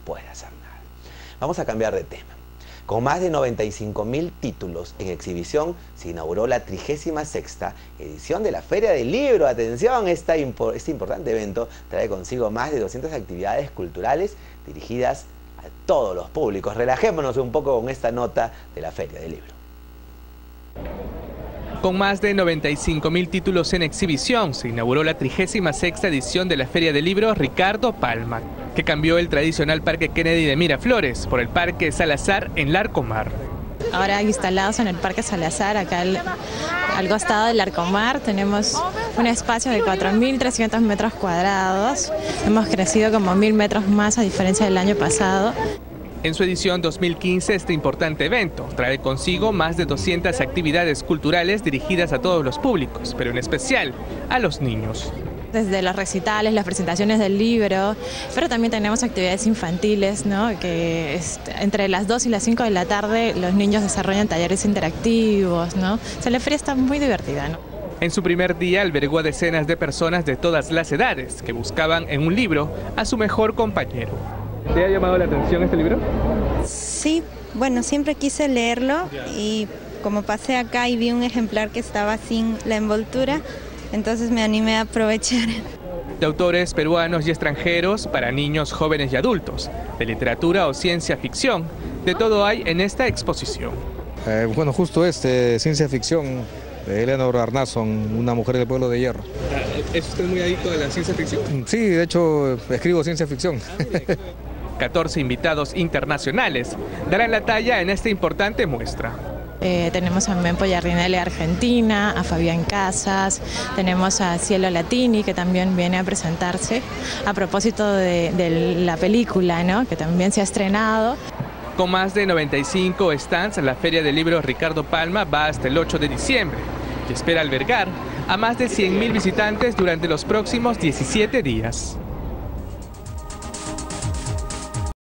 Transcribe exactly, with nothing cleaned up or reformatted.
puede hacer nada. Vamos a cambiar de tema. Con más de noventa y cinco mil títulos en exhibición, se inauguró la trigésima sexta edición de la Feria del Libro. Atención, esta impo este importante evento trae consigo más de doscientas actividades culturales dirigidas a todos los públicos. Relajémonos un poco con esta nota de la Feria del Libro. Con más de noventa y cinco mil títulos en exhibición, se inauguró la trigésima sexta edición de la Feria del Libro Ricardo Palma, que cambió el tradicional Parque Kennedy de Miraflores por el Parque Salazar en Larcomar. Ahora instalados en el Parque Salazar, acá al, al costado del Larcomar, tenemos un espacio de cuatro mil trescientos metros cuadrados. Hemos crecido como mil metros más a diferencia del año pasado. En su edición dos mil quince, este importante evento trae consigo más de doscientas actividades culturales dirigidas a todos los públicos, pero en especial a los niños. Desde los recitales, las presentaciones del libro, pero también tenemos actividades infantiles, ¿no? Que es, entre las dos y las cinco de la tarde los niños desarrollan talleres interactivos, ¿no? O sea, la feria está muy divertida, ¿no? En su primer día albergó a decenas de personas de todas las edades que buscaban en un libro a su mejor compañero. ¿Te ha llamado la atención este libro? Sí, bueno, siempre quise leerlo y como pasé acá y vi un ejemplar que estaba sin la envoltura, entonces me animé a aprovechar. De autores peruanos y extranjeros para niños, jóvenes y adultos, de literatura o ciencia ficción, de todo hay en esta exposición. Eh, bueno, justo este, ciencia ficción, de Eleanor Arnason, una mujer del pueblo de Hierro. ¿Es usted muy adicto a la ciencia ficción? Sí, de hecho, escribo ciencia ficción. catorce invitados internacionales darán la talla en esta importante muestra. Eh, tenemos a Mempo Giardinelli de Argentina, a Fabián Casas, tenemos a Cielo Latini, que también viene a presentarse a propósito de, de la película, ¿no? Que también se ha estrenado. Con más de noventa y cinco stands, la Feria del Libro Ricardo Palma va hasta el ocho de diciembre y espera albergar a más de cien mil visitantes durante los próximos diecisiete días.